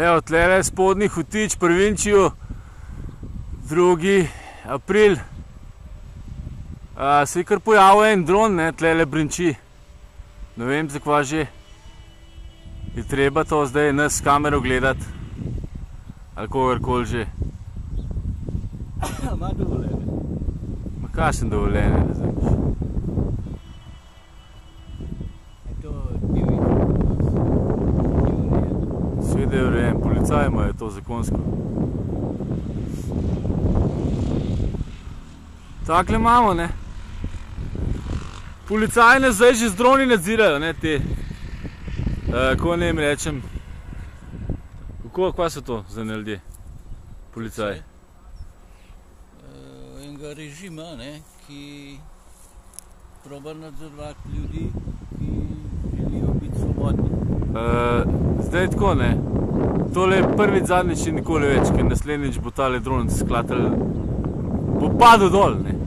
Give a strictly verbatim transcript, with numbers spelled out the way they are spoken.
Evo, tlele spodnji Hotič pri Vinčiju, drugi april. Se je kar pojavil en dron, ne, tlele brinči. Ne vem, zakva že. Je treba to zdaj nas s kamero gledati. Ali kogarkoli že. Ma dovoljenje. Ma kakšen dovoljenje, ne znaš? Je to divji? Sveda je urejen, policaj imajo to zakonsko. Takle imamo, ne. Policaji nas zdaj že z droni nadzirajo, ne, te. Kako ne jim rečem. Kva so to za ljudje? Policaji? Enega režima, ne, ki proba nadzorovati ljudi, ki želijo biti svobodni. Zdaj tako, ne. Tole je prvič, zadnjič in nikoli več, ker naslednjič bo tale dron sklatel, bo padel dol, ne.